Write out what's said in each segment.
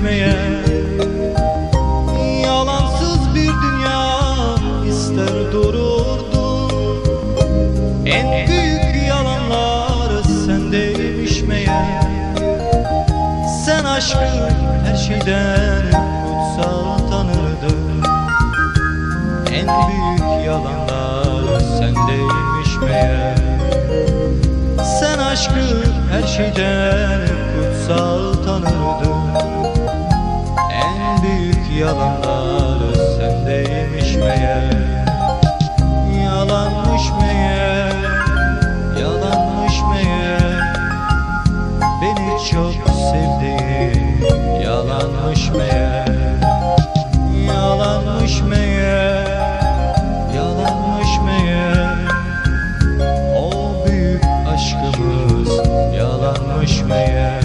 meğer. Yalansız bir dünya ister dururdu. En büyük yalanlar sendeymiş meğer. Sen aşkı her şeyden kutsal tanırdın. En büyük yalanlar sendeymiş meğer. Sen aşkı her şeyden kutsal tanırdın. En büyük yalanlar sendeymiş meğer. Yalanmış meğer, yalanmış meğer. Beni çok sevdiğin yalanmış meğer. Yalanmış meğer, yalanmış meğer. O büyük aşkımız yalanmış meğer.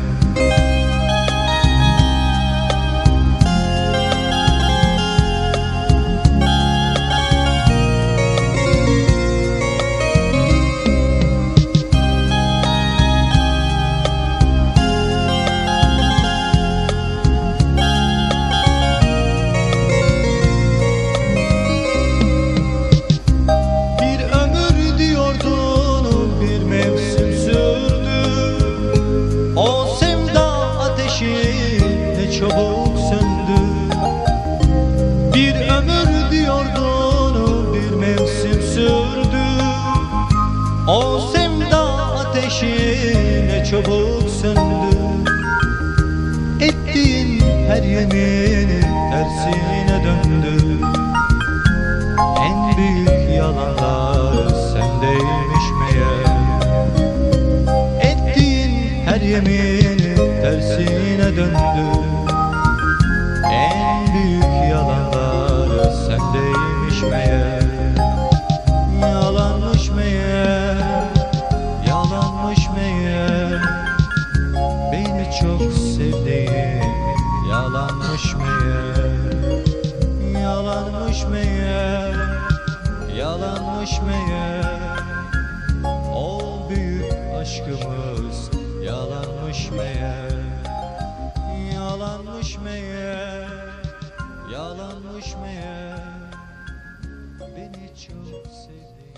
Çabuk söndü. Bir ömür diyordun, bir mevsim sürdü. O sevda ateşi ne çabuk söndü. Ettiğin her yeminin tersine döndü. En büyük yalanlar sendeymiş meğer. Ettiğin her yeminin tersine döndü. En büyük yalanlar sendeymiş meğer. Yalanmış meğer, yalanmış meğer. Beni çok sevdiğin yalanmış meğer. Yalanmış meğer, yalanmış meğer. O büyük aşkımız yalanmış meğer. Yalanmış meğer, yalanmış meğer. Beni çok sevdi.